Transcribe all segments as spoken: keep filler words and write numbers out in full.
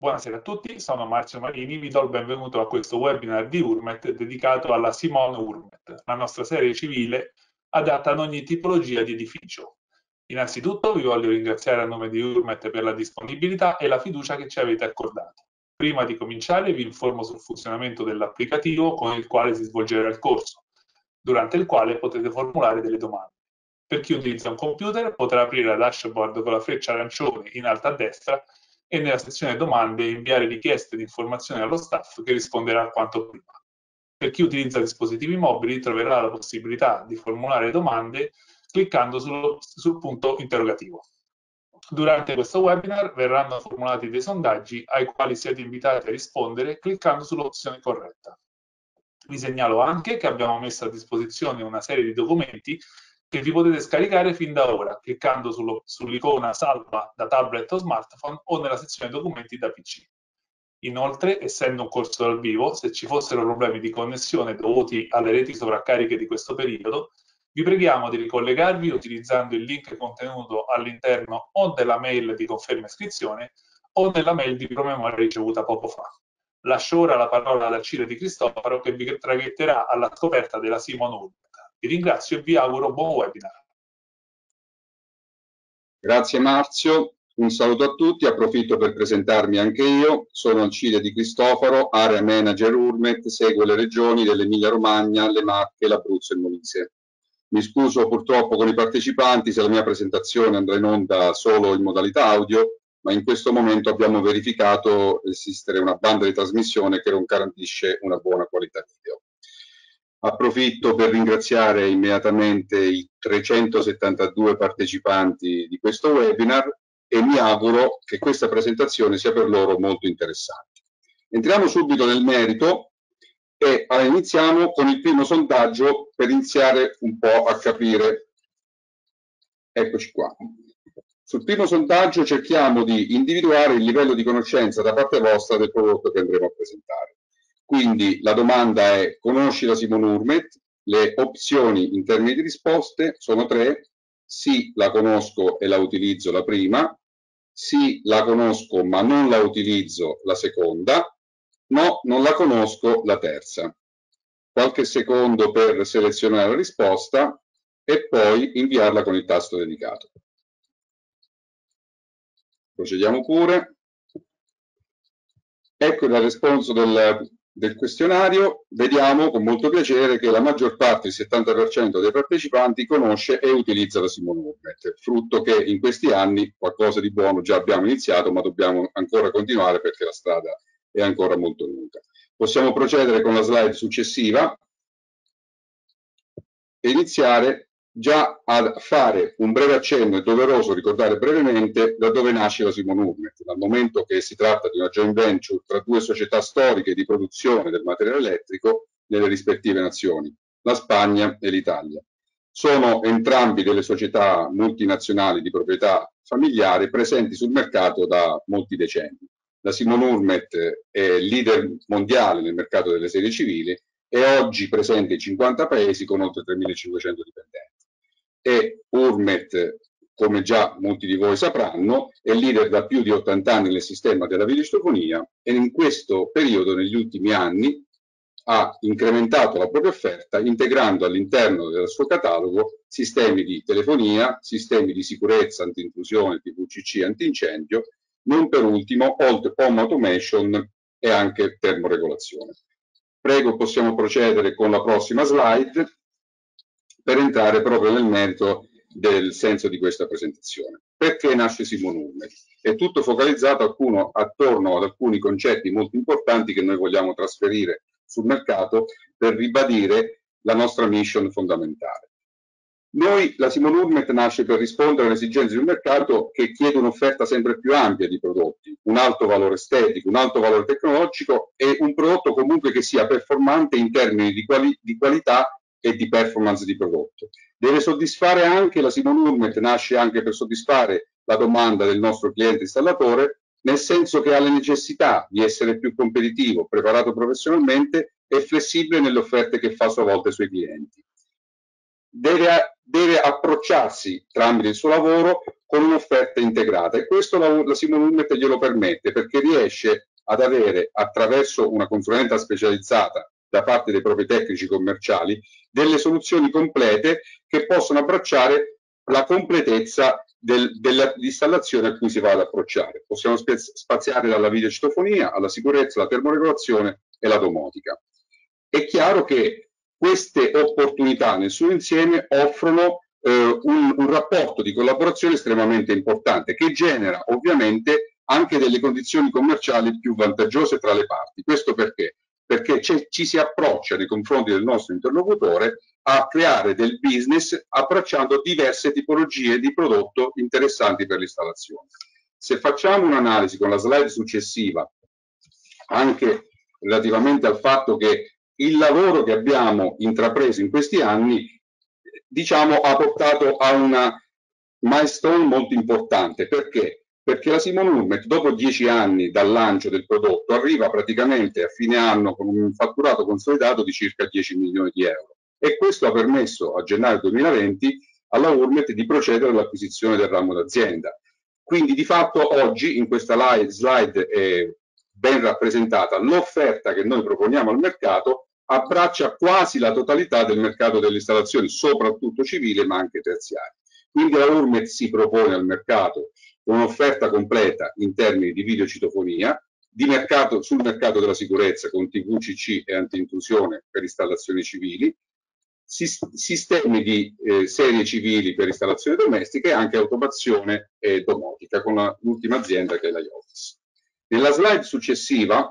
Buonasera a tutti, sono Marzio Marini, vi do il benvenuto a questo webinar di Urmet dedicato alla Simone Urmet, la nostra serie civile adatta ad ogni tipologia di edificio. Innanzitutto vi voglio ringraziare a nome di Urmet per la disponibilità e la fiducia che ci avete accordato. Prima di cominciare vi informo sul funzionamento dell'applicativo con il quale si svolgerà il corso, durante il quale potete formulare delle domande. Per chi utilizza un computer potrà aprire la dashboard con la freccia arancione in alto a destra e nella sezione domande inviare richieste di informazioni allo staff che risponderà quanto prima. Per chi utilizza dispositivi mobili troverà la possibilità di formulare domande cliccando sul, sul punto interrogativo. Durante questo webinar verranno formulati dei sondaggi ai quali siete invitati a rispondere cliccando sull'opzione corretta. Vi segnalo anche che abbiamo messo a disposizione una serie di documenti che vi potete scaricare fin da ora, cliccando sull'icona salva da tablet o smartphone o nella sezione documenti da P C. Inoltre, essendo un corso dal vivo, se ci fossero problemi di connessione dovuti alle reti sovraccariche di questo periodo, vi preghiamo di ricollegarvi utilizzando il link contenuto all'interno o della mail di conferma iscrizione o nella mail di promemoria ricevuta poco fa. Lascio ora la parola ad Alcide Di Cristofaro che vi traghetterà alla scoperta della Simone Urmet. Vi ringrazio e vi auguro buon webinar. Grazie Marzio, un saluto a tutti, approfitto per presentarmi anche io, sono Alcide Di Cristofaro, Area Manager Urmet, seguo le regioni dell'Emilia Romagna, le Marche, l'Abruzzo e il Molise. Mi scuso purtroppo con i partecipanti se la mia presentazione andrà in onda solo in modalità audio, ma in questo momento abbiamo verificato esistere una banda di trasmissione che non garantisce una buona qualità video. Approfitto per ringraziare immediatamente i trecentosettantadue partecipanti di questo webinar e mi auguro che questa presentazione sia per loro molto interessante. Entriamo subito nel merito e iniziamo con il primo sondaggio per iniziare un po' a capire. Eccoci qua. Sul primo sondaggio cerchiamo di individuare il livello di conoscenza da parte vostra del prodotto che andremo a presentare. Quindi la domanda è: conosci la Simone Urmet? Le opzioni in termini di risposte sono tre: sì, la conosco e la utilizzo, la prima; sì, la conosco ma non la utilizzo, la seconda; no, non la conosco, la terza. Qualche secondo per selezionare la risposta e poi inviarla con il tasto dedicato. Procediamo pure. Ecco il responso del, del questionario. Vediamo con molto piacere che la maggior parte, il settanta per cento dei partecipanti, conosce e utilizza la Simone Urmet, frutto che in questi anni qualcosa di buono già abbiamo iniziato, ma dobbiamo ancora continuare perché la strada è ancora molto lunga. Possiamo procedere con la slide successiva e iniziare già a fare un breve accenno. È doveroso ricordare brevemente da dove nasce la Simone Urmet, dal momento che si tratta di una joint venture tra due società storiche di produzione del materiale elettrico nelle rispettive nazioni, la Spagna e l'Italia. Sono entrambi delle società multinazionali di proprietà familiare presenti sul mercato da molti decenni. La Simone Urmet è leader mondiale nel mercato delle serie civili e oggi presente in cinquanta paesi con oltre tremilacinquecento dipendenti. E Urmet, come già molti di voi sapranno, è leader da più di ottanta anni nel sistema della videostofonia e in questo periodo, negli ultimi anni, ha incrementato la propria offerta integrando all'interno del suo catalogo sistemi di telefonia, sistemi di sicurezza, anti-intrusione, T V C C, antincendio, non per ultimo home automation e anche termoregolazione. Prego, possiamo procedere con la prossima slide per entrare proprio nel merito del senso di questa presentazione. Perché nasce Simone Urmet? È tutto focalizzato alcuno, attorno ad alcuni concetti molto importanti che noi vogliamo trasferire sul mercato per ribadire la nostra mission fondamentale. Noi, la Simone Urmet nasce per rispondere alle esigenze di un mercato che chiede un'offerta sempre più ampia di prodotti, un alto valore estetico, un alto valore tecnologico e un prodotto comunque che sia performante in termini di, quali di qualità e di performance di prodotto. Deve soddisfare anche, la Simone Urmet nasce anche per soddisfare la domanda del nostro cliente installatore, nel senso che ha la necessità di essere più competitivo, preparato professionalmente e flessibile nelle offerte che fa a sua volta ai suoi clienti. Deve, deve approcciarsi tramite il suo lavoro con un'offerta integrata, e questo la, la Simon Urmet glielo permette, perché riesce ad avere, attraverso una consulenza specializzata da parte dei propri tecnici commerciali, delle soluzioni complete che possono abbracciare la completezza del, dell'installazione a cui si va ad approcciare. Possiamo spaziare dalla videocitofonia alla sicurezza, alla termoregolazione e la domotica. È chiaro che queste opportunità nel suo insieme offrono eh, un, un rapporto di collaborazione estremamente importante, che genera ovviamente anche delle condizioni commerciali più vantaggiose tra le parti. Questo perché? Perché ci si approccia nei confronti del nostro interlocutore a creare del business abbracciando diverse tipologie di prodotto interessanti per l'installazione. Se facciamo un'analisi con la slide successiva, anche relativamente al fatto che il lavoro che abbiamo intrapreso in questi anni, diciamo, ha portato a una milestone molto importante. Perché? Perché la Simon Urmet, dopo dieci anni dal lancio del prodotto, arriva praticamente a fine anno con un fatturato consolidato di circa dieci milioni di euro. E questo ha permesso a gennaio duemilaventi alla Urmet di procedere all'acquisizione del ramo d'azienda. Quindi di fatto oggi in questa slide è ben rappresentata l'offerta che noi proponiamo al mercato, abbraccia quasi la totalità del mercato delle installazioni, soprattutto civile ma anche terziarie. Quindi la Urmet si propone al mercato un'offerta completa in termini di videocitofonia, di mercato, sul mercato della sicurezza con T V C C e anti-intrusione per installazioni civili, sistemi di eh, serie civili per installazione domestica e anche automazione e domotica con l'ultima azienda che è la Iotis. Nella slide successiva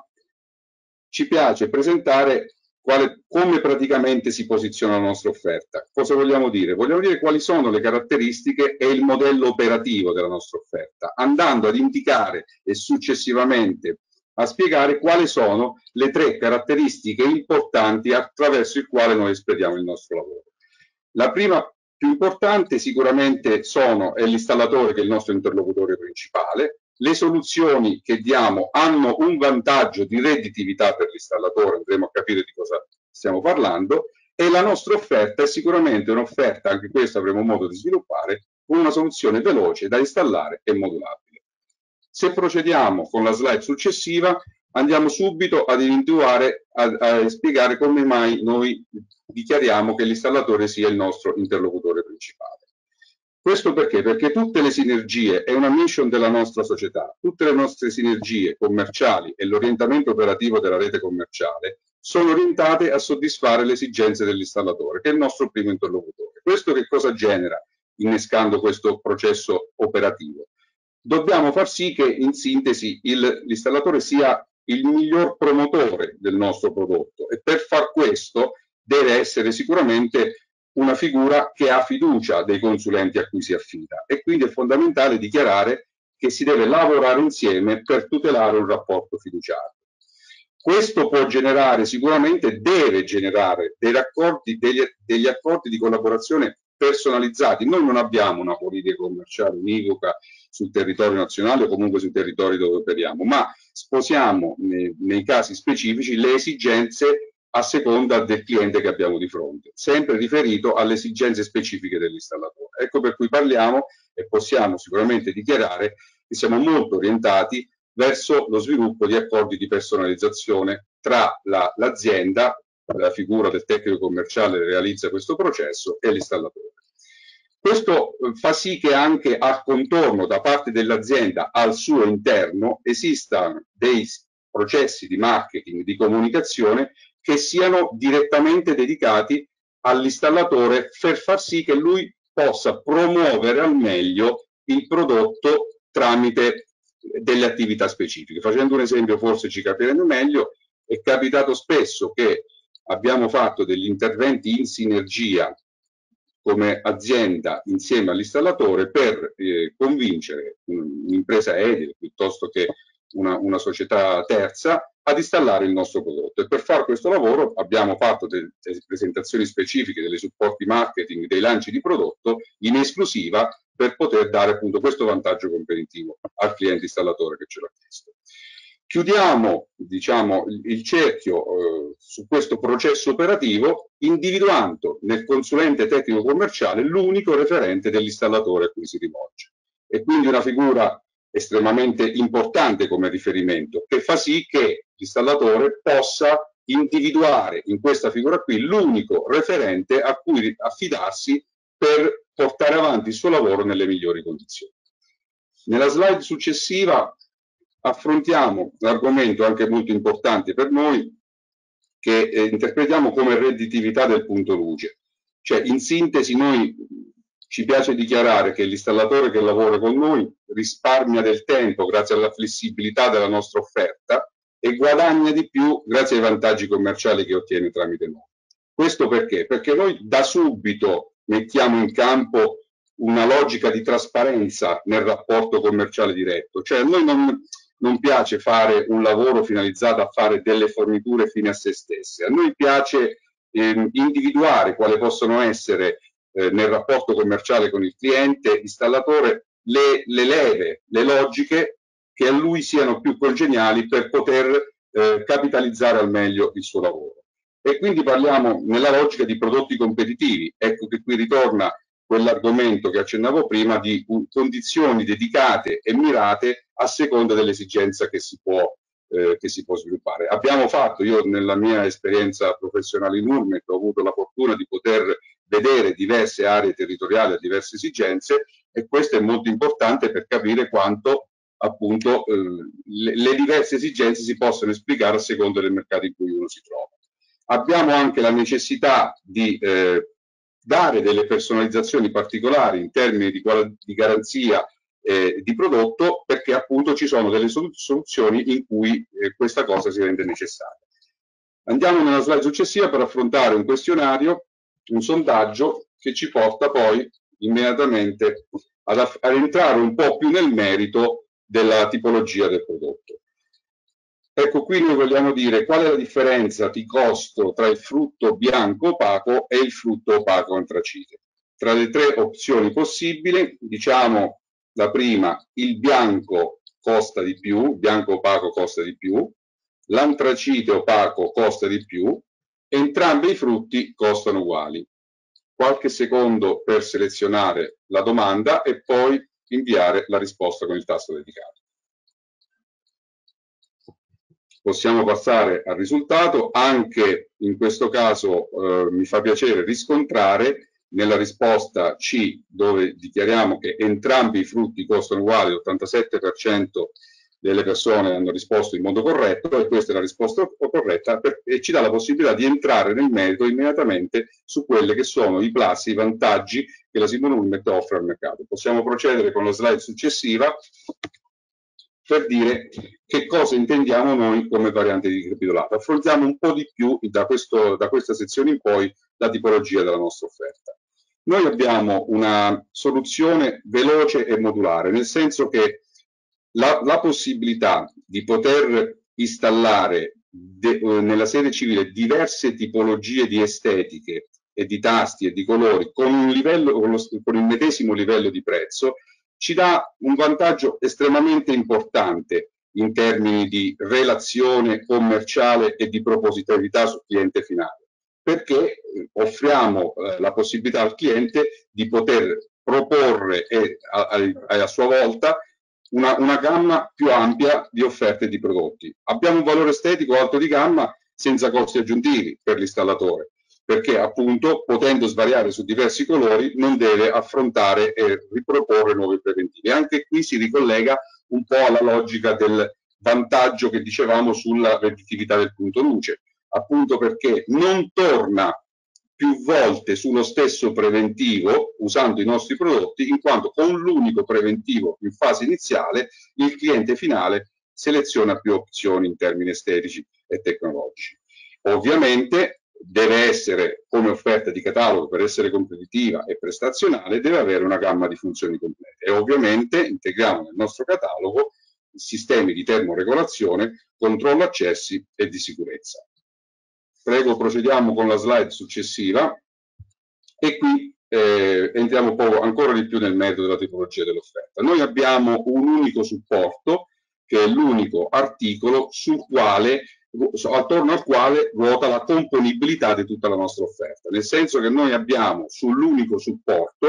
ci piace presentare quale, come praticamente si posiziona la nostra offerta. Cosa vogliamo dire? Vogliamo dire quali sono le caratteristiche e il modello operativo della nostra offerta, andando ad indicare e successivamente a spiegare quali sono le tre caratteristiche importanti attraverso il quale noi espletiamo il nostro lavoro. La prima più importante sicuramente sono, è l'installatore, che è il nostro interlocutore principale. Le soluzioni che diamo hanno un vantaggio di redditività per l'installatore, andremo a capire di cosa stiamo parlando, e la nostra offerta è sicuramente un'offerta, anche questa avremo modo di sviluppare, con una soluzione veloce da installare e modulabile. Se procediamo con la slide successiva, andiamo subito ad individuare, a, a spiegare come mai noi dichiariamo che l'installatore sia il nostro interlocutore principale. Questo perché? Perché tutte le sinergie, è una mission della nostra società, tutte le nostre sinergie commerciali e l'orientamento operativo della rete commerciale sono orientate a soddisfare le esigenze dell'installatore, che è il nostro primo interlocutore. Questo che cosa genera innescando questo processo operativo? Dobbiamo far sì che in sintesi l'installatore sia il miglior promotore del nostro prodotto, e per far questo deve essere sicuramente una figura che ha fiducia dei consulenti a cui si affida, e quindi è fondamentale dichiarare che si deve lavorare insieme per tutelare un rapporto fiduciario. Questo può generare, sicuramente deve generare dei raccordi, degli, degli accordi di collaborazione personalizzati. Noi non abbiamo una politica commerciale univoca sul territorio nazionale o comunque sui territori dove operiamo, ma sposiamo nei, nei casi specifici le esigenze a seconda del cliente che abbiamo di fronte, sempre riferito alle esigenze specifiche dell'installatore. Ecco per cui parliamo e possiamo sicuramente dichiarare che siamo molto orientati verso lo sviluppo di accordi di personalizzazione tra l'azienda, la, la figura del tecnico commerciale che realizza questo processo, e l'installatore. Questo fa sì che anche a contorno da parte dell'azienda al suo interno esistano dei processi di marketing, di comunicazione che siano direttamente dedicati all'installatore per far sì che lui possa promuovere al meglio il prodotto tramite delle attività specifiche. Facendo un esempio forse ci capiremo meglio, è capitato spesso che abbiamo fatto degli interventi in sinergia come azienda insieme all'installatore per eh, convincere un'impresa edile piuttosto che una, una società terza ad installare il nostro prodotto, e per fare questo lavoro abbiamo fatto delle, delle presentazioni specifiche, delle supporti marketing, dei lanci di prodotto in esclusiva per poter dare appunto questo vantaggio competitivo al cliente installatore che ce l'ha chiesto. Chiudiamo, diciamo, il cerchio eh, su questo processo operativo individuando nel consulente tecnico commerciale l'unico referente dell'installatore a cui si rivolge. e quindi una figura estremamente importante come riferimento, che fa sì che l'installatore possa individuare in questa figura qui l'unico referente a cui affidarsi per portare avanti il suo lavoro nelle migliori condizioni. Nella slide successiva affrontiamo l'argomento anche molto importante per noi, che eh, interpretiamo come redditività del punto luce. Cioè, in sintesi, noi ci piace dichiarare che l'installatore che lavora con noi risparmia del tempo grazie alla flessibilità della nostra offerta e guadagna di più grazie ai vantaggi commerciali che ottiene tramite noi. Questo perché? Perché noi da subito mettiamo in campo una logica di trasparenza nel rapporto commerciale diretto, cioè a noi non, non piace fare un lavoro finalizzato a fare delle forniture fine a se stesse, a noi piace eh, individuare quali possono essere eh, nel rapporto commerciale con il cliente, installatore, le, le leve, le logiche che a lui siano più congeniali per poter eh, capitalizzare al meglio il suo lavoro. E quindi parliamo nella logica di prodotti competitivi. Ecco che qui ritorna quell'argomento che accennavo prima di uh, condizioni dedicate e mirate a seconda dell'esigenza che si può eh, che si può sviluppare. Abbiamo fatto, io nella mia esperienza professionale in Urmet ho avuto la fortuna di poter vedere diverse aree territoriali a diverse esigenze, e questo è molto importante per capire quanto appunto eh, le, le diverse esigenze si possono esplicare a seconda del mercato in cui uno si trova. Abbiamo anche la necessità di eh, dare delle personalizzazioni particolari in termini di, di garanzia eh, di prodotto, perché appunto ci sono delle soluzioni in cui eh, questa cosa si rende necessaria. Andiamo nella slide successiva per affrontare un questionario, un sondaggio che ci porta poi immediatamente ad, ad entrare un po' più nel merito della tipologia del prodotto. Ecco, qui noi vogliamo dire qual è la differenza di costo tra il frutto bianco opaco e il frutto opaco antracite. Tra le tre opzioni possibili, diciamo la prima, il bianco costa di più, il bianco opaco costa di più, l'antracite opaco costa di più, entrambi i frutti costano uguali. Qualche secondo per selezionare la domanda e poi inviare la risposta con il tasto dedicato. Possiamo passare al risultato. Anche in questo caso eh, mi fa piacere riscontrare nella risposta C, dove dichiariamo che entrambi i frutti costano uguali, l'ottantasette per cento delle persone hanno risposto in modo corretto, e questa è la risposta corretta, per, e ci dà la possibilità di entrare nel merito immediatamente su quelli che sono i plus, i vantaggi che la Simon Urmet offre al mercato. Possiamo procedere con la slide successiva per dire che cosa intendiamo noi come variante di ricapitolato. Affrontiamo un po' di più da, questo, da questa sezione in poi la tipologia della nostra offerta. Noi abbiamo una soluzione veloce e modulare, nel senso che la, la possibilità di poter installare de, eh, nella sede civile diverse tipologie di estetiche e di tasti e di colori con, un livello, con, lo, con il medesimo livello di prezzo ci dà un vantaggio estremamente importante in termini di relazione commerciale e di propositività sul cliente finale, perché offriamo eh, la possibilità al cliente di poter proporre e, a, a, a sua volta una, una gamma più ampia di offerte di prodotti. Abbiamo un valore estetico alto di gamma senza costi aggiuntivi per l'installatore, perché appunto potendo svariare su diversi colori non deve affrontare e riproporre nuovi preventivi. Anche qui si ricollega un po' alla logica del vantaggio che dicevamo sulla redditività del punto luce, appunto perché non torna più volte sullo stesso preventivo usando i nostri prodotti, in quanto con l'unico preventivo in fase iniziale il cliente finale seleziona più opzioni in termini estetici e tecnologici. Ovviamente deve essere, come offerta di catalogo, per essere competitiva e prestazionale, deve avere una gamma di funzioni complete, e ovviamente integriamo nel nostro catalogo sistemi di termoregolazione, controllo accessi e di sicurezza. Prego, procediamo con la slide successiva e qui eh, entriamo un po' ancora di più nel merito della tipologia dell'offerta. Noi abbiamo un unico supporto, che è l'unico articolo sul quale attorno al quale ruota la componibilità di tutta la nostra offerta, nel senso che noi abbiamo sull'unico supporto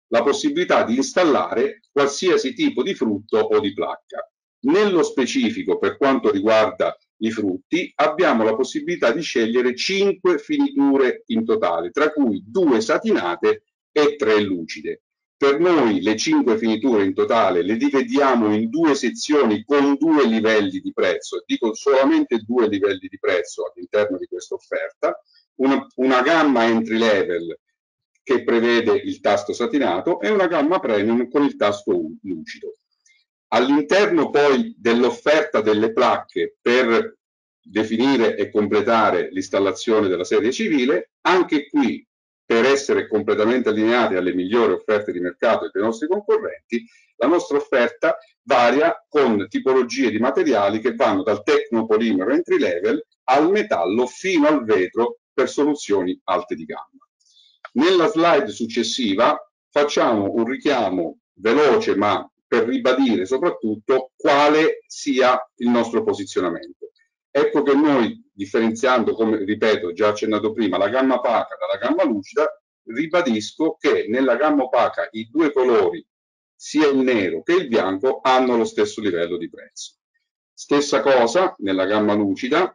la possibilità di installare qualsiasi tipo di frutto o di placca. Nello specifico, per quanto riguarda i frutti, abbiamo la possibilità di scegliere cinque finiture in totale, tra cui due satinate e tre lucide. Per noi le cinque finiture in totale le dividiamo in due sezioni con due livelli di prezzo, dico solamente due livelli di prezzo all'interno di questa offerta, una, una gamma entry level che prevede il tasto satinato e una gamma premium con il tasto lucido. All'interno poi dell'offerta delle placche per definire e completare l'installazione della serie civile, anche qui per essere completamente allineati alle migliori offerte di mercato e dei nostri concorrenti, la nostra offerta varia con tipologie di materiali che vanno dal tecnopolimero entry level al metallo fino al vetro per soluzioni alte di gamma. Nella slide successiva facciamo un richiamo veloce ma per ribadire soprattutto quale sia il nostro posizionamento. Ecco che noi, differenziando, come ripeto, già accennato prima, la gamma opaca dalla gamma lucida, ribadisco che nella gamma opaca i due colori, sia il nero che il bianco, hanno lo stesso livello di prezzo. Stessa cosa nella gamma lucida,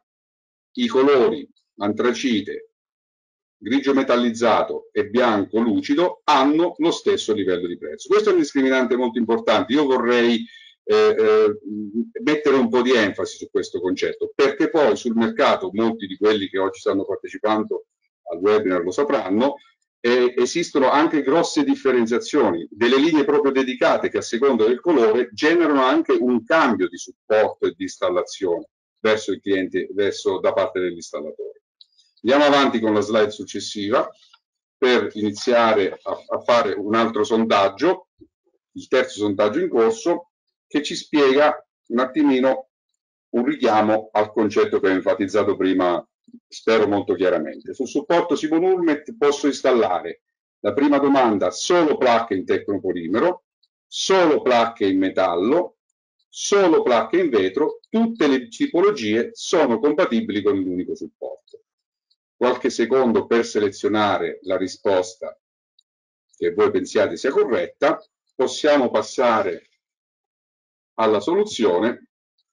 i colori antracite, grigio metallizzato e bianco lucido hanno lo stesso livello di prezzo. Questo è un discriminante molto importante. Io vorrei eh, eh, mettere un po' di enfasi su questo concetto, perché poi sul mercato, molti di quelli che oggi stanno partecipando al webinar lo sapranno, eh, esistono anche grosse differenziazioni, delle linee proprio dedicate che a seconda del colore generano anche un cambio di supporto e di installazione verso il cliente, verso, da parte dell'installatore. Andiamo avanti con la slide successiva per iniziare a, a fare un altro sondaggio, il terzo sondaggio in corso, che ci spiega un attimino un richiamo al concetto che ho enfatizzato prima, spero molto chiaramente. Sul supporto Simon Urmet posso installare, la prima domanda, solo placche in tecnopolimero, solo placche in metallo, solo placche in vetro, tutte le tipologie sono compatibili con l'unico supporto. Qualche secondo per selezionare la risposta che voi pensiate sia corretta, possiamo passare alla soluzione.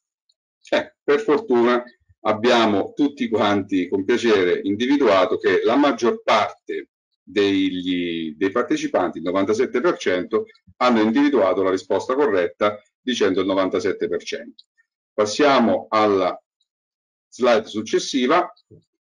Eh, per fortuna abbiamo tutti quanti con piacere individuato che la maggior parte degli, dei partecipanti, il novantasette per cento, hanno individuato la risposta corretta dicendo il novantasette per cento. Passiamo alla slide successiva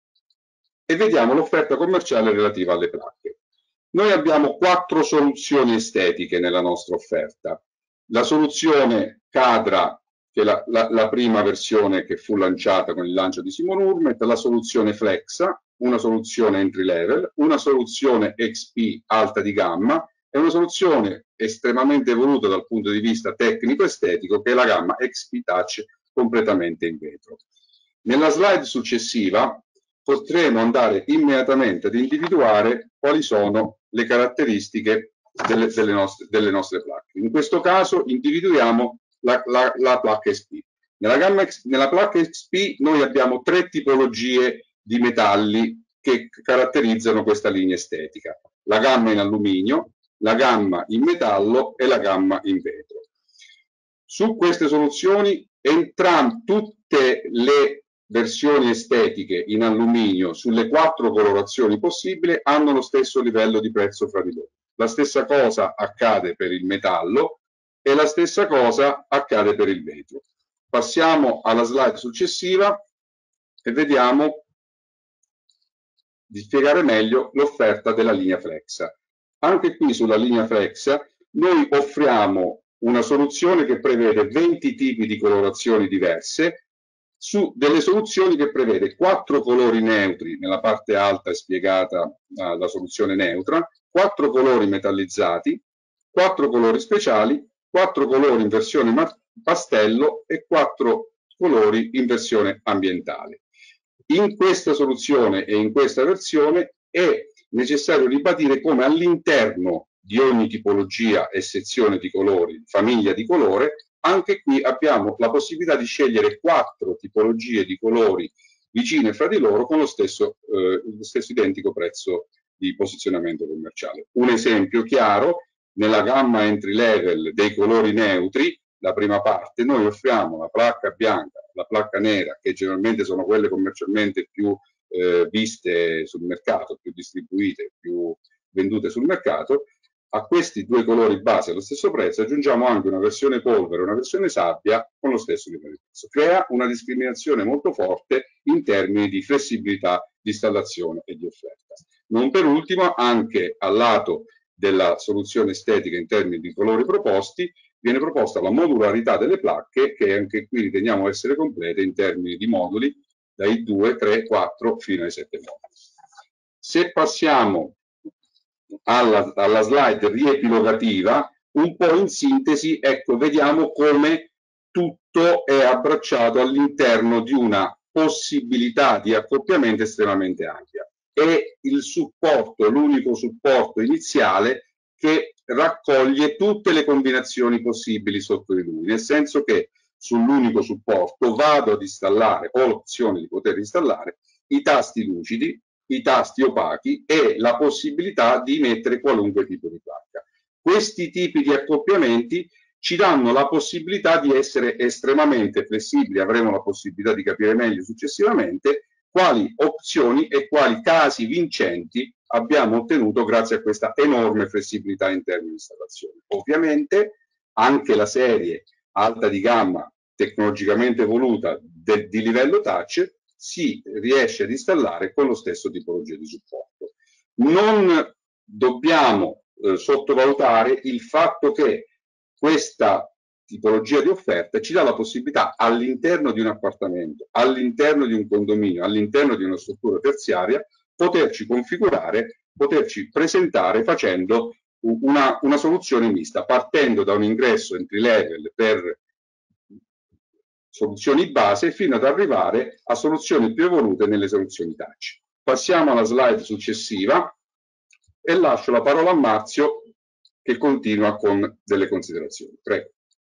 e vediamo l'offerta commerciale relativa alle placche. Noi abbiamo quattro soluzioni estetiche nella nostra offerta. La soluzione Cadra, che è la, la, la prima versione che fu lanciata con il lancio di Simon Urmet, la soluzione Flexa, una soluzione entry level, una soluzione X P alta di gamma e una soluzione estremamente evoluta dal punto di vista tecnico-estetico che è la gamma X P Touch completamente in vetro. Nella slide successiva potremo andare immediatamente ad individuare quali sono le caratteristiche delle, delle, nostre, delle nostre placche. In questo caso individuiamo la, la, la placca X P. Nella, gamma, nella placca X P noi abbiamo tre tipologie di metalli che caratterizzano questa linea estetica. La gamma in alluminio, la gamma in metallo e la gamma in vetro. Su queste soluzioni entrambe tutte le versioni estetiche in alluminio sulle quattro colorazioni possibili hanno lo stesso livello di prezzo fra di loro. La stessa cosa accade per il metallo e la stessa cosa accade per il vetro. Passiamo alla slide successiva e vediamo di spiegare meglio l'offerta della linea Flexa. Anche qui sulla linea Flexa noi offriamo una soluzione che prevede venti tipi di colorazioni diverse su delle soluzioni che prevede quattro colori neutri, nella parte alta è spiegata uh, la soluzione neutra, quattro colori metallizzati, quattro colori speciali, quattro colori in versione pastello e quattro colori in versione ambientale. In questa soluzione e in questa versione è necessario ribadire come all'interno di ogni tipologia e sezione di colori, famiglia di colore, anche qui abbiamo la possibilità di scegliere quattro tipologie di colori vicine fra di loro con lo stesso, eh, lo stesso identico prezzo di posizionamento commerciale. Un esempio chiaro, nella gamma entry level dei colori neutri, la prima parte, noi offriamo la placca bianca, la placca nera, che generalmente sono quelle commercialmente più eh, viste sul mercato, più distribuite, più vendute sul mercato. A questi due colori base allo stesso prezzo aggiungiamo anche una versione polvere e una versione sabbia con lo stesso livello di prezzo. Crea una discriminazione molto forte in termini di flessibilità di installazione e di offerta. Non per ultimo, anche al lato della soluzione estetica in termini di colori proposti, viene proposta la modularità delle placche, che anche qui riteniamo essere complete in termini di moduli dai due, tre, quattro fino ai sette moduli. Se passiamo alla, alla slide riepilogativa, un po' in sintesi, ecco, vediamo come tutto è abbracciato all'interno di una possibilità di accoppiamento estremamente ampia. È il supporto, l'unico supporto iniziale che raccoglie tutte le combinazioni possibili sotto di lui, nel senso che sull'unico supporto vado ad installare, ho l'opzione di poter installare i tasti lucidi, i tasti opachi e la possibilità di mettere qualunque tipo di placca. Questi tipi di accoppiamenti ci danno la possibilità di essere estremamente flessibili, avremo la possibilità di capire meglio successivamente quali opzioni e quali casi vincenti abbiamo ottenuto grazie a questa enorme flessibilità in termini di installazione. Ovviamente anche la serie alta di gamma tecnologicamente evoluta de, di livello touch si riesce ad installare con lo stesso tipologia di supporto. Non dobbiamo eh, sottovalutare il fatto che questa tipologia di offerta ci dà la possibilità all'interno di un appartamento, all'interno di un condominio, all'interno di una struttura terziaria, poterci configurare, poterci presentare facendo una, una soluzione mista, partendo da un ingresso entry level per soluzioni base fino ad arrivare a soluzioni più evolute nelle soluzioni touch. Passiamo alla slide successiva e lascio la parola a Marzio che continua con delle considerazioni. Prego.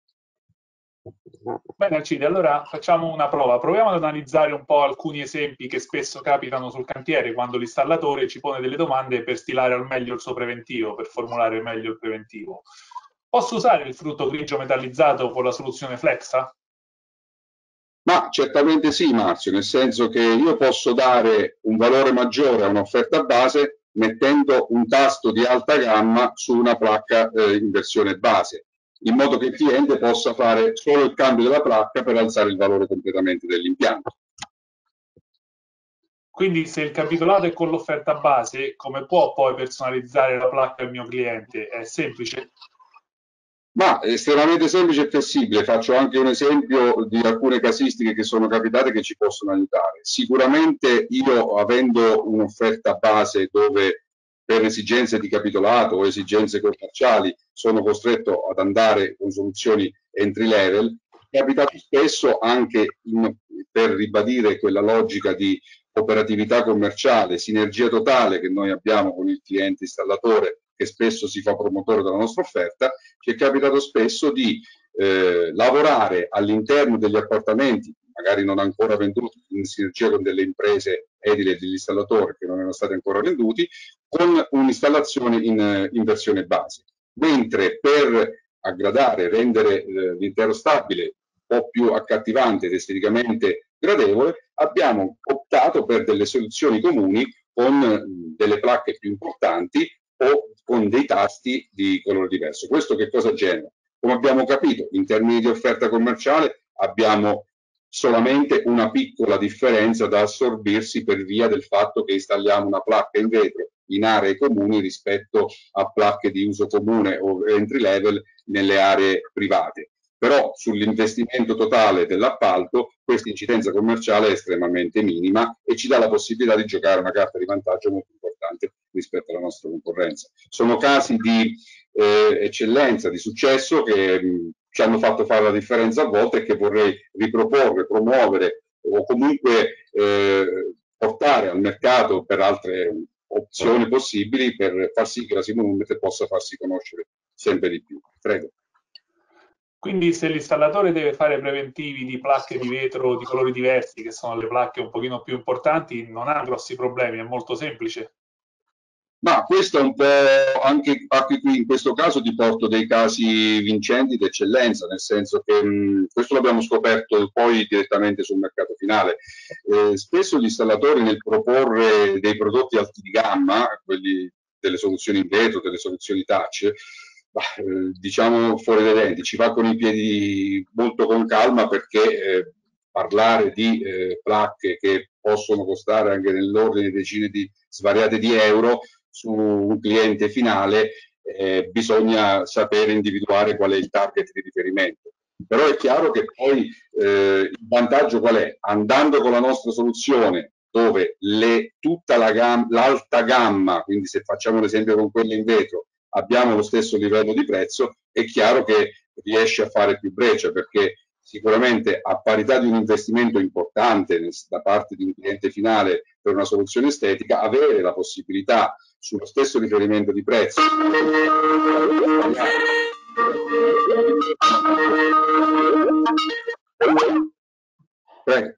Bene Alcide, allora facciamo una prova. Proviamo ad analizzare un po' alcuni esempi che spesso capitano sul cantiere quando l'installatore ci pone delle domande per stilare al meglio il suo preventivo, per formulare meglio il preventivo. Posso usare il frutto grigio metallizzato con la soluzione Flexa? Ma certamente sì, Marzio, nel senso che io posso dare un valore maggiore a un'offerta base mettendo un tasto di alta gamma su una placca eh, in versione base, in modo che il cliente possa fare solo il cambio della placca per alzare il valore completamente dell'impianto. Quindi se il capitolato è con l'offerta base, come può poi personalizzare la placca al mio cliente? È semplice? Ma è estremamente semplice e flessibile. Faccio anche un esempio di alcune casistiche che sono capitate che ci possono aiutare. Sicuramente io, avendo un'offerta base dove per esigenze di capitolato o esigenze commerciali sono costretto ad andare con soluzioni entry level, è capitato spesso anche in, per ribadire quella logica di operatività commerciale, sinergia totale che noi abbiamo con il cliente installatore, che spesso si fa promotore della nostra offerta, ci è capitato spesso di eh, lavorare all'interno degli appartamenti, magari non ancora venduti, in sinergia con delle imprese edili degli installatori che non erano stati ancora venduti, con un'installazione in, in versione base. Mentre per aggradare, rendere eh, l'intero stabile, un po' più accattivante ed esteticamente gradevole, abbiamo optato per delle soluzioni comuni con delle placche più importanti o con dei tasti di colore diverso. Questo che cosa genera? Come abbiamo capito, in termini di offerta commerciale abbiamo solamente una piccola differenza da assorbirsi per via del fatto che installiamo una placca in vetro in aree comuni rispetto a placche di uso comune o entry level nelle aree private. Però sull'investimento totale dell'appalto questa incidenza commerciale è estremamente minima e ci dà la possibilità di giocare una carta di vantaggio molto importante rispetto alla nostra concorrenza. Sono casi di eh, eccellenza, di successo che mh, ci hanno fatto fare la differenza a volte e che vorrei riproporre, promuovere o comunque eh, portare al mercato per altre opzioni possibili per far sì che la Simonummet possa farsi conoscere sempre di più. Prego. Quindi se l'installatore deve fare preventivi di placche di vetro di colori diversi, che sono le placche un pochino più importanti, non ha grossi problemi, è molto semplice. Ma questo è un po' anche, anche qui in questo caso ti porto dei casi vincenti d'eccellenza, nel senso che mh, questo l'abbiamo scoperto poi direttamente sul mercato finale. Eh, spesso gli installatori nel proporre dei prodotti alti di gamma, quelli delle soluzioni in vetro, delle soluzioni touch, bah, eh, diciamo fuori dai denti, ci va con i piedi molto con calma perché eh, parlare di eh, placche che possono costare anche nell'ordine di decine di svariate di euro su un cliente finale, eh, bisogna sapere individuare qual è il target di riferimento. Però è chiaro che poi eh, il vantaggio qual è? Andando con la nostra soluzione dove le, tutta la gam- l'alta gamma, quindi se facciamo l'esempio con quella in vetro, abbiamo lo stesso livello di prezzo, è chiaro che riesce a fare più breccia perché sicuramente a parità di un investimento importante da parte di un cliente finale per una soluzione estetica, avere la possibilità sullo stesso riferimento di prezzo Prego.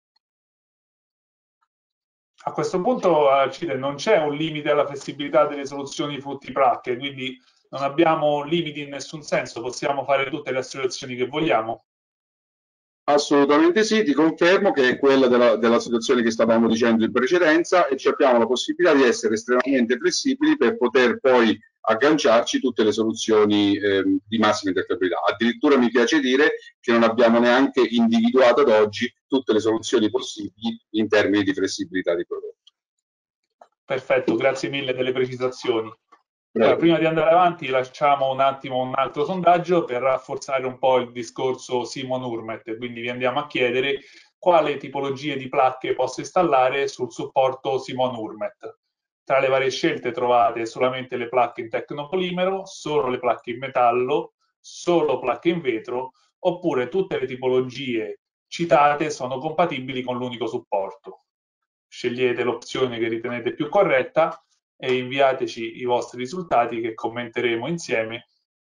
A questo punto, Alcide, non c'è un limite alla flessibilità delle soluzioni frutti placche, quindi non abbiamo limiti in nessun senso, possiamo fare tutte le associazioni che vogliamo. Assolutamente sì, ti confermo che è quella della, della situazione che stavamo dicendo in precedenza e ci abbiamo la possibilità di essere estremamente flessibili per poter poi agganciarci tutte le soluzioni eh, di massima interoperabilità. Addirittura mi piace dire che non abbiamo neanche individuato ad oggi tutte le soluzioni possibili in termini di flessibilità di prodotto. Perfetto, grazie mille delle precisazioni. Allora, Prego. prima di andare avanti, lasciamo un attimo un altro sondaggio per rafforzare un po' il discorso Simon Urmet, quindi vi andiamo a chiedere quale tipologie di placche posso installare sul supporto Simon Urmet. Tra le varie scelte trovate solamente le placche in tecnopolimero, solo le placche in metallo, solo placche in vetro, oppure tutte le tipologie citate sono compatibili con l'unico supporto. Scegliete l'opzione che ritenete più corretta e inviateci i vostri risultati che commenteremo insieme.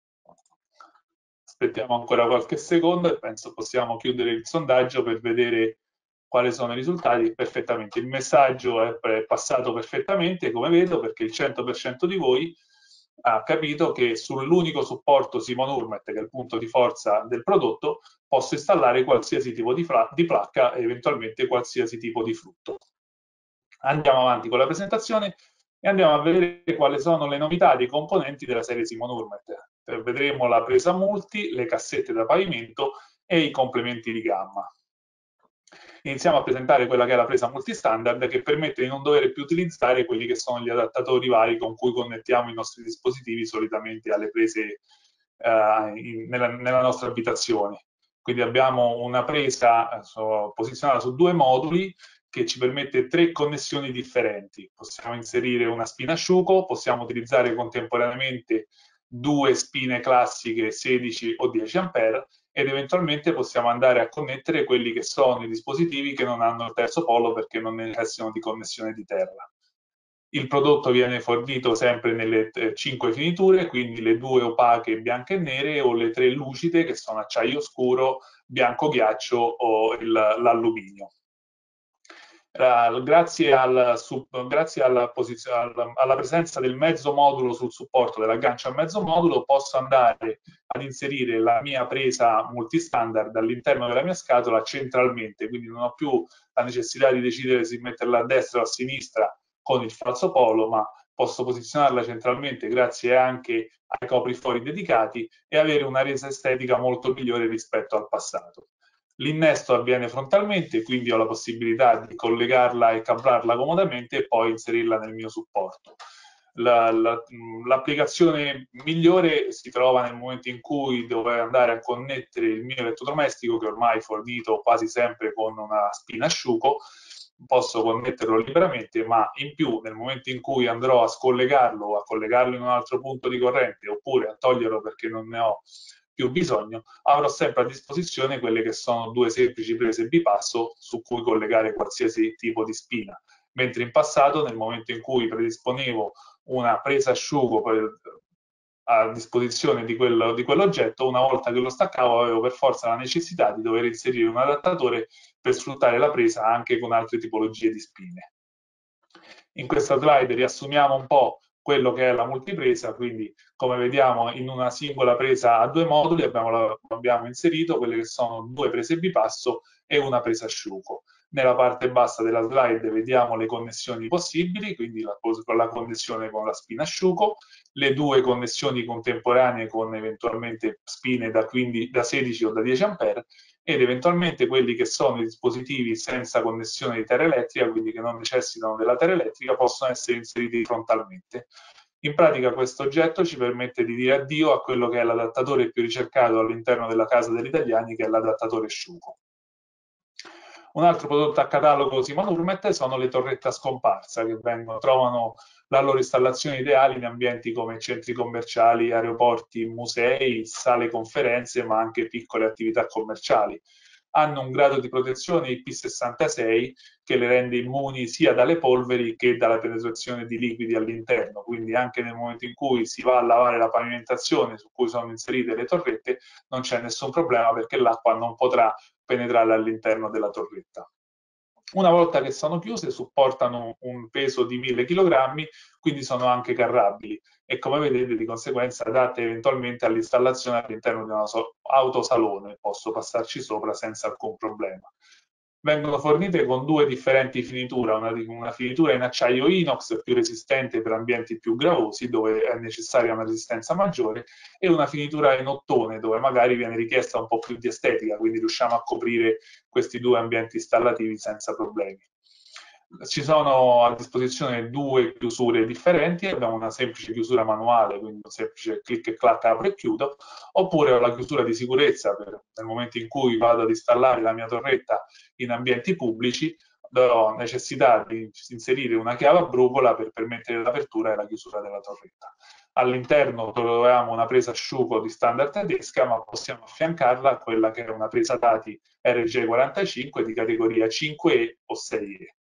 Aspettiamo ancora qualche secondo e penso possiamo chiudere il sondaggio per vedere quali sono i risultati. Perfettamente, il messaggio è passato perfettamente, come vedo, perché il cento per cento di voi ha capito che sull'unico supporto Simon Urmet, che è il punto di forza del prodotto, posso installare qualsiasi tipo di, di placca e eventualmente qualsiasi tipo di frutto. Andiamo avanti con la presentazione e andiamo a vedere quali sono le novità dei componenti della serie Simon Urmet. Vedremo la presa multi, le cassette da pavimento e i complementi di gamma. Iniziamo a presentare quella che è la presa multistandard che permette di non dover più utilizzare quelli che sono gli adattatori vari con cui connettiamo i nostri dispositivi solitamente alle prese eh, in, nella, nella nostra abitazione. Quindi abbiamo una presa so, posizionata su due moduli che ci permette tre connessioni differenti. Possiamo inserire una spina asciugo, possiamo utilizzare contemporaneamente due spine classiche sedici o dieci ampere ed eventualmente possiamo andare a connettere quelli che sono i dispositivi che non hanno il terzo polo perché non necessitano di connessione di terra. Il prodotto viene fornito sempre nelle cinque finiture, quindi le due opache bianche e nere o le tre lucide che sono acciaio scuro, bianco ghiaccio o l'alluminio. Uh, grazie, al, su, grazie alla, alla, alla presenza del mezzo modulo sul supporto dell'aggancio a mezzo modulo posso andare ad inserire la mia presa multistandard all'interno della mia scatola centralmente, quindi non ho più la necessità di decidere se metterla a destra o a sinistra con il falso polo, ma posso posizionarla centralmente grazie anche ai coprifori dedicati e avere una resa estetica molto migliore rispetto al passato. L'innesto avviene frontalmente, quindi ho la possibilità di collegarla e cablarla comodamente e poi inserirla nel mio supporto. La, la, l'applicazione migliore si trova nel momento in cui devo andare a connettere il mio elettrodomestico, che ormai è fornito quasi sempre con una spina asciugo. Posso connetterlo liberamente, ma in più nel momento in cui andrò a scollegarlo o a collegarlo in un altro punto di corrente oppure a toglierlo perché non ne ho più bisogno, avrò sempre a disposizione quelle che sono due semplici prese bipasso su cui collegare qualsiasi tipo di spina, mentre in passato nel momento in cui predisponevo una presa asciugo per, a disposizione di, quello, di quell'oggetto, una volta che lo staccavo avevo per forza la necessità di dover inserire un adattatore per sfruttare la presa anche con altre tipologie di spine. In questa slide riassumiamo un po' quello che è la multipresa, quindi come vediamo in una singola presa a due moduli abbiamo, abbiamo inserito quelle che sono due prese bipasso e una presa asciugo. Nella parte bassa della slide vediamo le connessioni possibili, quindi la, la connessione con la spina asciugo, le due connessioni contemporanee con eventualmente spine da, quindi, da sedici o da dieci ampere ed eventualmente quelli che sono i dispositivi senza connessione di terra elettrica, quindi che non necessitano della terra elettrica, possono essere inseriti frontalmente. In pratica questo oggetto ci permette di dire addio a quello che è l'adattatore più ricercato all'interno della casa degli italiani, che è l'adattatore asciugo. Un altro prodotto a catalogo Simon Urmet sono le torrette a scomparsa, che vengono, trovano la loro installazione ideale in ambienti come centri commerciali, aeroporti, musei, sale conferenze, ma anche piccole attività commerciali. Hanno un grado di protezione I P sessantasei che le rende immuni sia dalle polveri che dalla penetrazione di liquidi all'interno, quindi anche nel momento in cui si va a lavare la pavimentazione su cui sono inserite le torrette non c'è nessun problema perché l'acqua non potrà penetrare all'interno della torretta. Una volta che sono chiuse supportano un peso di mille chilogrammi, quindi sono anche carrabili e come vedete di conseguenza adatte eventualmente all'installazione all'interno di un autosalone, posso passarci sopra senza alcun problema. Vengono fornite con due differenti finiture, una, una finitura in acciaio inox più resistente per ambienti più gravosi dove è necessaria una resistenza maggiore e una finitura in ottone dove magari viene richiesta un po' più di estetica, quindi riusciamo a coprire questi due ambienti installativi senza problemi. Ci sono a disposizione due chiusure differenti, abbiamo una semplice chiusura manuale, quindi un semplice clic e clac apro e chiudo, oppure la chiusura di sicurezza per nel momento in cui vado ad installare la mia torretta in ambienti pubblici, ho necessità di inserire una chiave a brucola per permettere l'apertura e la chiusura della torretta. All'interno troviamo una presa asciugo di standard tedesca, ma possiamo affiancarla a quella che è una presa dati R J quarantacinque di categoria cinque E o sei E.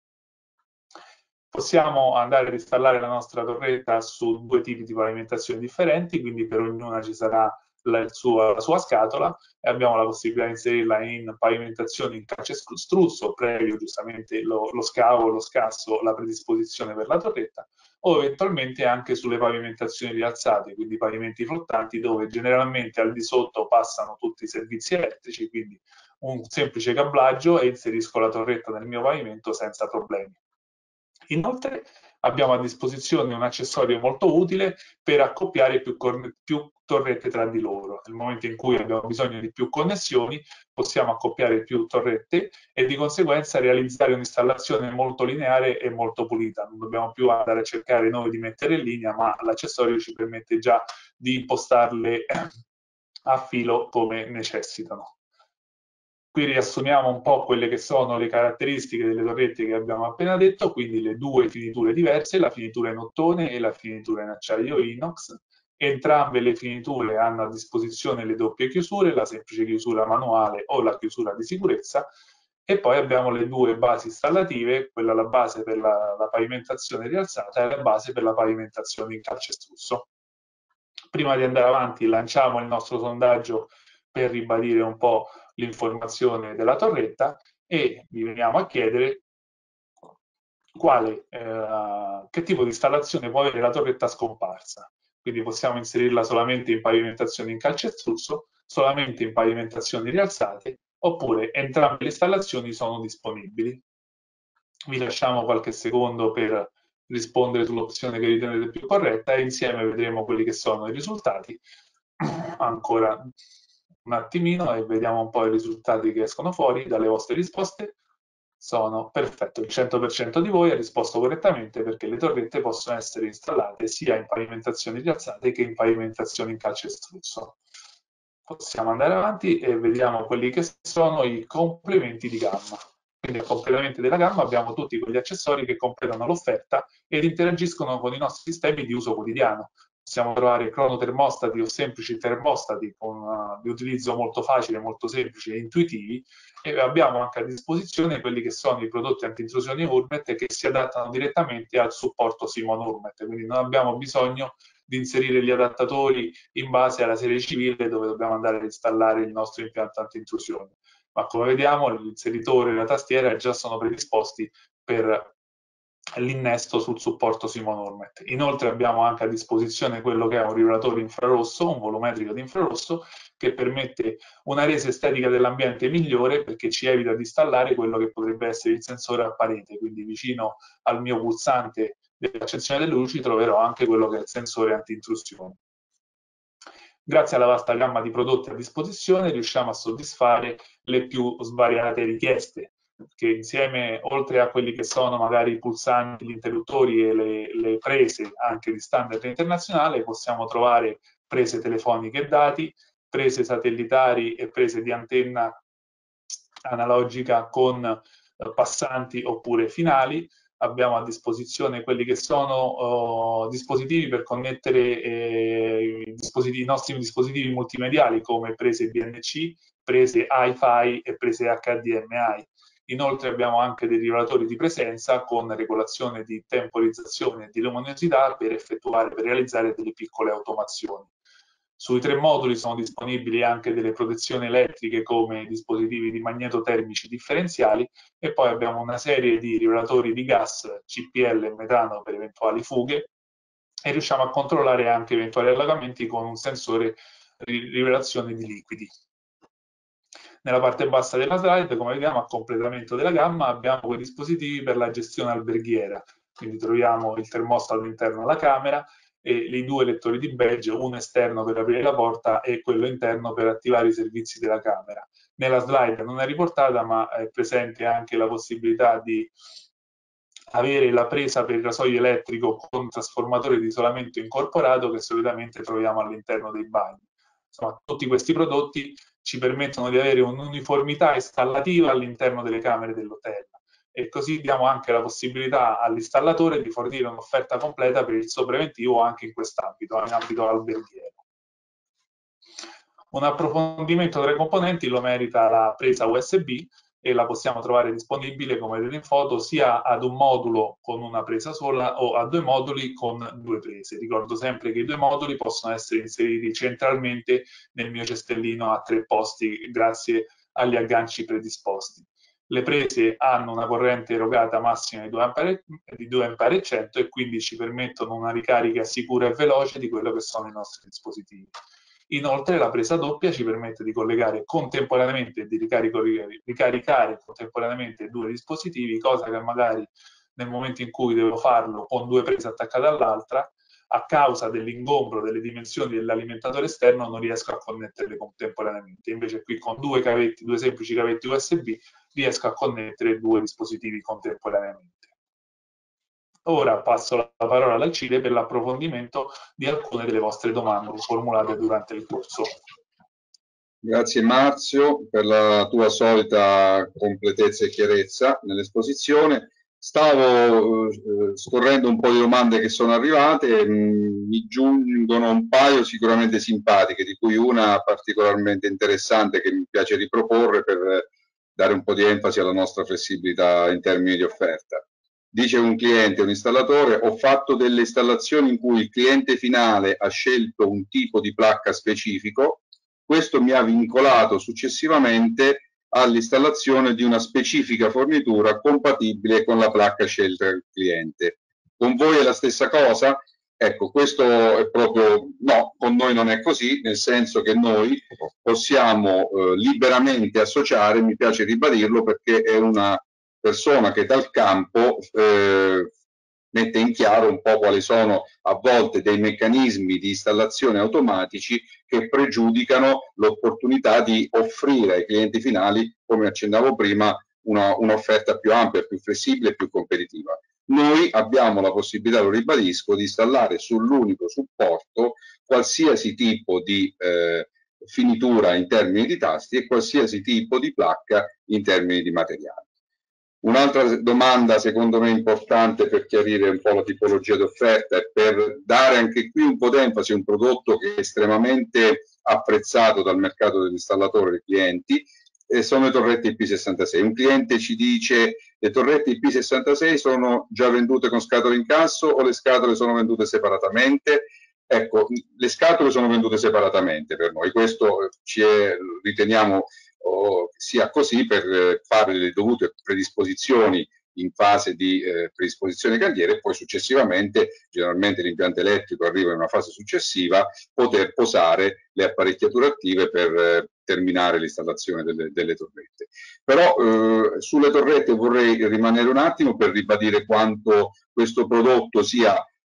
Possiamo andare ad installare la nostra torretta su due tipi di pavimentazioni differenti, quindi per ognuna ci sarà la, sua, la sua scatola e abbiamo la possibilità di inserirla in pavimentazioni in calcestruzzo, previo giustamente lo, lo scavo, lo scasso, la predisposizione per la torretta, o eventualmente anche sulle pavimentazioni rialzate, quindi pavimenti flottanti dove generalmente al di sotto passano tutti i servizi elettrici, quindi un semplice cablaggio e inserisco la torretta nel mio pavimento senza problemi. Inoltre abbiamo a disposizione un accessorio molto utile per accoppiare più, più torrette tra di loro. Nel momento in cui abbiamo bisogno di più connessioni, possiamo accoppiare più torrette e di conseguenza realizzare un'installazione molto lineare e molto pulita. Non dobbiamo più andare a cercare noi di mettere in linea, ma l'accessorio ci permette già di impostarle a filo come necessitano. Qui riassumiamo un po' quelle che sono le caratteristiche delle torrette che abbiamo appena detto, quindi le due finiture diverse, la finitura in ottone e la finitura in acciaio inox. Entrambe le finiture hanno a disposizione le doppie chiusure, la semplice chiusura manuale o la chiusura di sicurezza, e poi abbiamo le due basi installative, quella la base per la, la pavimentazione rialzata e la base per la pavimentazione in calcestruzzo. Prima di andare avanti lanciamo il nostro sondaggio per ribadire un po' l'informazione della torretta e vi veniamo a chiedere quale, eh, che tipo di installazione può avere la torretta scomparsa. Quindi possiamo inserirla solamente in pavimentazioni in calcestruzzo, solamente in pavimentazioni rialzate, oppure entrambe le installazioni sono disponibili. Vi lasciamo qualche secondo per rispondere sull'opzione che ritenete più corretta e insieme vedremo quelli che sono i risultati. Ancora un attimino e vediamo un po' i risultati che escono fuori dalle vostre risposte. Sono perfetto, il cento per cento di voi ha risposto correttamente perché le torrette possono essere installate sia in pavimentazioni rialzate che in pavimentazioni in calcestruzzo. Possiamo andare avanti e vediamo quelli che sono i complementi di gamma. Quindi, al completamento della gamma abbiamo tutti quegli accessori che completano l'offerta ed interagiscono con i nostri sistemi di uso quotidiano. Possiamo trovare cronotermostati o semplici termostati con, uh, di utilizzo molto facile, molto semplice e intuitivi, e abbiamo anche a disposizione quelli che sono i prodotti anti-intrusioni Urmet che si adattano direttamente al supporto Simon Urmet, quindi non abbiamo bisogno di inserire gli adattatori in base alla serie civile dove dobbiamo andare ad installare il nostro impianto anti-intrusione. Ma come vediamo l'inseritore e la tastiera già sono predisposti per l'innesto sul supporto Simon Urmet. Inoltre abbiamo anche a disposizione quello che è un rivelatore infrarosso, un volumetrico di infrarosso, che permette una resa estetica dell'ambiente migliore perché ci evita di installare quello che potrebbe essere il sensore a parete, quindi vicino al mio pulsante dell'accensione delle luci troverò anche quello che è il sensore anti-intrusione. Grazie alla vasta gamma di prodotti a disposizione riusciamo a soddisfare le più svariate richieste, che insieme, oltre a quelli che sono magari i pulsanti, gli interruttori e le, le prese anche di standard internazionale, possiamo trovare prese telefoniche e dati, prese satellitari e prese di antenna analogica con eh, passanti oppure finali. Abbiamo a disposizione quelli che sono uh, dispositivi per connettere eh, i, dispositivi, i nostri dispositivi multimediali come prese B N C, prese Hi-Fi e prese H D M I. Inoltre abbiamo anche dei rivelatori di presenza con regolazione di temporizzazione e di luminosità per effettuare, per realizzare delle piccole automazioni. Sui tre moduli sono disponibili anche delle protezioni elettriche come dispositivi di magnetotermici differenziali e poi abbiamo una serie di rivelatori di gas C P L e metano per eventuali fughe e riusciamo a controllare anche eventuali allagamenti con un sensore di rivelazione di liquidi. Nella parte bassa della slide, come vediamo, a completamento della gamma abbiamo quei dispositivi per la gestione alberghiera, quindi troviamo il termostato interno alla camera e i due lettori di badge, uno esterno per aprire la porta e quello interno per attivare i servizi della camera. Nella slide non è riportata, ma è presente anche la possibilità di avere la presa per il rasoio elettrico con trasformatore di isolamento incorporato che solitamente troviamo all'interno dei bagni. Insomma, tutti questi prodotti ci permettono di avere un'uniformità installativa all'interno delle camere dell'hotel e così diamo anche la possibilità all'installatore di fornire un'offerta completa per il suo preventivo anche in quest'ambito, in ambito alberghiero. Un approfondimento tra i componenti lo merita la presa U S B e la possiamo trovare disponibile, come vedete in foto, sia ad un modulo con una presa sola o a due moduli con due prese. Ricordo sempre che i due moduli possono essere inseriti centralmente nel mio cestellino a tre posti grazie agli agganci predisposti. Le prese hanno una corrente erogata massima di due ampere e cento e quindi ci permettono una ricarica sicura e veloce di quello che sono i nostri dispositivi. Inoltre la presa doppia ci permette di collegare contemporaneamente e di ricaricare contemporaneamente due dispositivi, cosa che magari nel momento in cui devo farlo con due prese attaccate all'altra, a causa dell'ingombro delle dimensioni dell'alimentatore esterno non riesco a connetterle contemporaneamente. Invece qui con due cavetti, due semplici cavetti U S B, riesco a connettere due dispositivi contemporaneamente. Ora passo la parola ad Alcide per l'approfondimento di alcune delle vostre domande formulate durante il corso. Grazie Marzio per la tua solita completezza e chiarezza nell'esposizione. Stavo eh, scorrendo un po' di domande che sono arrivate, mh, mi giungono un paio sicuramente simpatiche, di cui una particolarmente interessante che mi piace riproporre per dare un po' di enfasi alla nostra flessibilità in termini di offerta. Dice un cliente, un installatore: ho fatto delle installazioni in cui il cliente finale ha scelto un tipo di placca specifico, questo mi ha vincolato successivamente all'installazione di una specifica fornitura compatibile con la placca scelta del cliente. Con voi è la stessa cosa? Ecco, questo è proprio no, con noi non è così, nel senso che noi possiamo eh, liberamente associare, mi piace ribadirlo perché è una persona che dal campo eh, mette in chiaro un po' quali sono a volte dei meccanismi di installazione automatici che pregiudicano l'opportunità di offrire ai clienti finali, come accennavo prima, un'offerta un più ampia, più flessibile e più competitiva. Noi abbiamo la possibilità, lo ribadisco, di installare sull'unico supporto qualsiasi tipo di eh, finitura in termini di tasti e qualsiasi tipo di placca in termini di materiali. Un'altra domanda secondo me importante per chiarire un po' la tipologia d'offerta e per dare anche qui un po' d'enfasi a un prodotto che è estremamente apprezzato dal mercato dell'installatore dei clienti, e sono le torrette I P sessantasei. Un cliente ci dice: le torrette I P sessantasei sono già vendute con scatole in incasso o le scatole sono vendute separatamente? Ecco, le scatole sono vendute separatamente per noi, questo ci è, riteniamo oh, sia così per fare le dovute predisposizioni in fase di eh, predisposizione cantiere e poi successivamente, generalmente l'impianto elettrico arriva in una fase successiva, poter posare le apparecchiature attive per eh, terminare l'installazione delle, delle torrette. Però eh, sulle torrette vorrei rimanere un attimo per ribadire quanto questo prodotto sia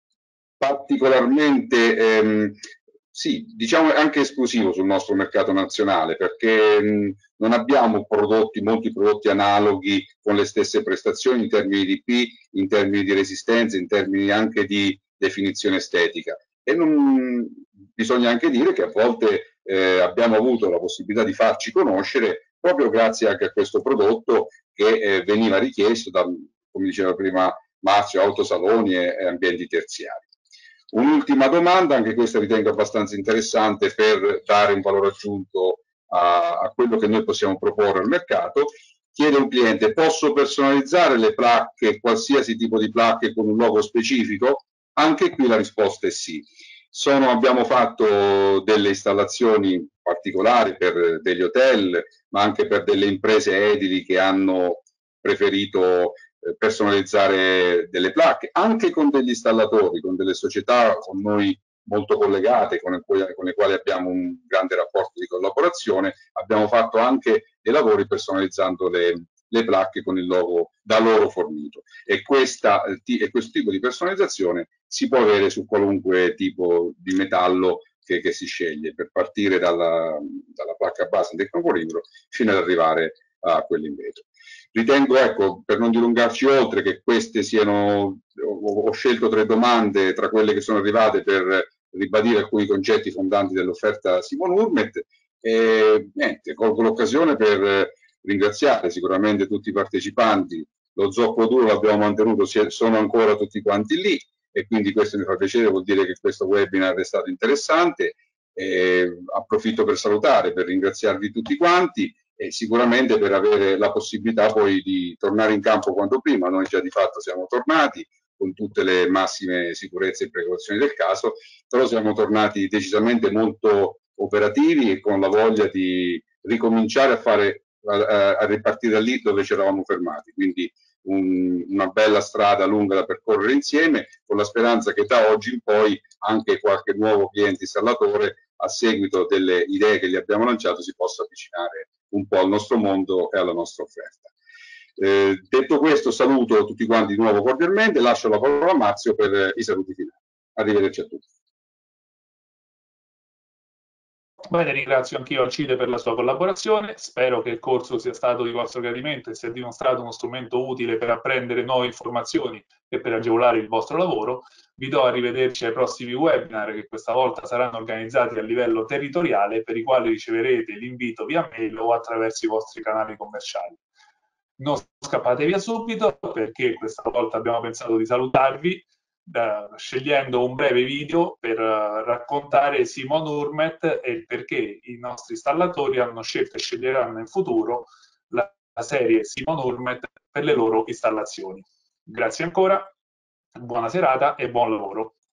particolarmente ehm, sì, diciamo anche esclusivo sul nostro mercato nazionale, perché mh, non abbiamo prodotti, molti prodotti analoghi con le stesse prestazioni in termini di P, in termini di resistenza, in termini anche di definizione estetica. E non, bisogna anche dire che a volte eh, abbiamo avuto la possibilità di farci conoscere proprio grazie anche a questo prodotto che eh, veniva richiesto da, come diceva prima Marzio, autosaloni e, e ambienti terziari. Un'ultima domanda, anche questa ritengo abbastanza interessante per dare un valore aggiunto a, a quello che noi possiamo proporre al mercato. Chiede un cliente: posso personalizzare le placche, qualsiasi tipo di placche con un logo specifico? Anche qui la risposta è sì. Sono, abbiamo fatto delle installazioni particolari per degli hotel, ma anche per delle imprese edili che hanno preferito personalizzare delle placche, anche con degli installatori, con delle società con noi molto collegate, con le, quali, con le quali abbiamo un grande rapporto di collaborazione. Abbiamo fatto anche dei lavori personalizzando le, le placche con il logo da loro fornito. E, questa, e questo tipo di personalizzazione si può avere su qualunque tipo di metallo che, che si sceglie, per partire dalla, dalla placca base in tecnopolimbro fino ad arrivare a quella in vetro. Ritengo, ecco, per non dilungarci oltre, che queste siano, ho, ho scelto tre domande tra quelle che sono arrivate per ribadire alcuni concetti fondanti dell'offerta Simon Urmet, e niente, colgo l'occasione per ringraziare sicuramente tutti i partecipanti. Lo zoccolo duro l'abbiamo mantenuto, sono ancora tutti quanti lì, e quindi questo mi fa piacere, vuol dire che questo webinar è stato interessante. E approfitto per salutare, per ringraziarvi tutti quanti, e sicuramente per avere la possibilità poi di tornare in campo quanto prima. Noi già di fatto siamo tornati con tutte le massime sicurezze e precauzioni del caso, però siamo tornati decisamente molto operativi e con la voglia di ricominciare a fare a, a ripartire da lì dove ci eravamo fermati, quindi un, una bella strada lunga da percorrere insieme, con la speranza che da oggi in poi anche qualche nuovo cliente installatore, a seguito delle idee che gli abbiamo lanciato, si possa avvicinare un po' al nostro mondo e alla nostra offerta. Eh, detto questo, saluto tutti quanti di nuovo cordialmente, lascio la parola a Marzio per i saluti finali. Arrivederci a tutti. Bene, ringrazio anch'io Alcide per la sua collaborazione, spero che il corso sia stato di vostro gradimento e sia dimostrato uno strumento utile per apprendere nuove informazioni e per agevolare il vostro lavoro. Vi do arrivederci ai prossimi webinar, che questa volta saranno organizzati a livello territoriale, per i quali riceverete l'invito via mail o attraverso i vostri canali commerciali. Non scappate via subito, perché questa volta abbiamo pensato di salutarvi Uh, scegliendo un breve video per uh, raccontare Simon Urmet e il perché i nostri installatori hanno scelto e sceglieranno in futuro la, la serie Simon Urmet per le loro installazioni. Grazie ancora, buona serata e buon lavoro.